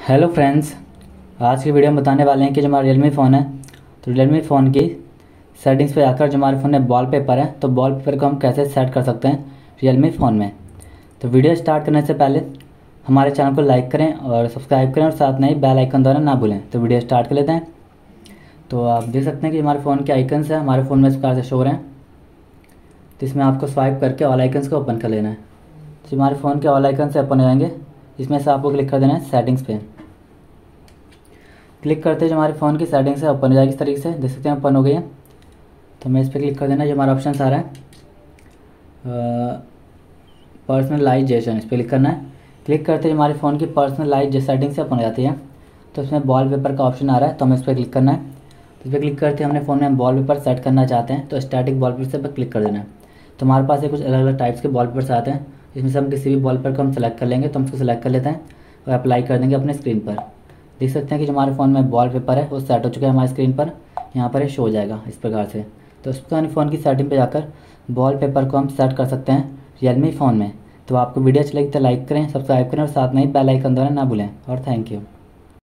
Hello friends, आज की video में बताने वाले हैं कि जो हमारा रियलमी फ़ोन है तो रियलमी फ़ोन की सेटिंग्स पे जाकर जो हमारे फ़ोन में वॉलपेपर है तो वॉलपेपर को हम कैसे सेट कर सकते हैं रियलमी फ़ोन में। तो वीडियो स्टार्ट करने से पहले हमारे चैनल को लाइक करें और सब्सक्राइब करें और साथ में ही बेल आइकन द्वारा ना भूलें। तो वीडियो स्टार्ट कर लेते हैं। तो आप देख सकते हैं कि हमारे फ़ोन के आइकन्स हैं हमारे फ़ोन में इस प्रकार से शो हो रहे हैं। तो इसमें आपको स्वाइप करके ऑल आइकन्स को ओपन कर लेना है। तो हमारे फ़ोन के ऑल आइकन से ओपन हो जाएंगे। इसमें से आपको क्लिक कर देना है सेटिंग्स पे। क्लिक करते हैं जो हमारे फ़ोन की सेटिंग्स है ओपन हो जाएगी इस तरीके से, देख सकते हैं ओपन हो गई है। तो हमें इस पर क्लिक कर देना है। जो हमारा ऑप्शन आ रहा है पर्सनलाइजेशन, इस पर क्लिक करना है। क्लिक करते ही हमारे फ़ोन की पर्सनलाइज सेटिंग से ओपन हो जाती है। तो इसमें वॉलपेपर का ऑप्शन आ रहा है, तो हमें इस पर क्लिक करना है। तो इस पर क्लिक करते हमने फ़ोन में वॉलपेपर सेट करना चाहते हैं तो स्टैटिक वॉलपेपर से पर क्लिक कर देना है। तो हमारे पास ये कुछ अलग अलग टाइप्स के वॉलपेपर्स आते हैं। इसमें से हम किसी भी वॉलपेपर को हम सेलेक्ट कर लेंगे। तो हम उसको सेलेक्ट कर लेते हैं और अप्लाई कर देंगे अपने स्क्रीन पर। देख सकते हैं कि जो हमारे फ़ोन में वॉलपेपर है वो सेट हो चुका है हमारे स्क्रीन पर। यहाँ पर ये शो हो जाएगा इस प्रकार से। तो उस पर फ़ोन की सेटिंग पे जाकर वॉलपेपर को हम सेट कर सकते हैं रियलमी फ़ोन में। तो आपको वीडियो अच्छी लगी तो लाइक करें, सब्सक्राइब करें और साथ में ही बेल आइकन दबाना ना भूलें। और थैंक यू।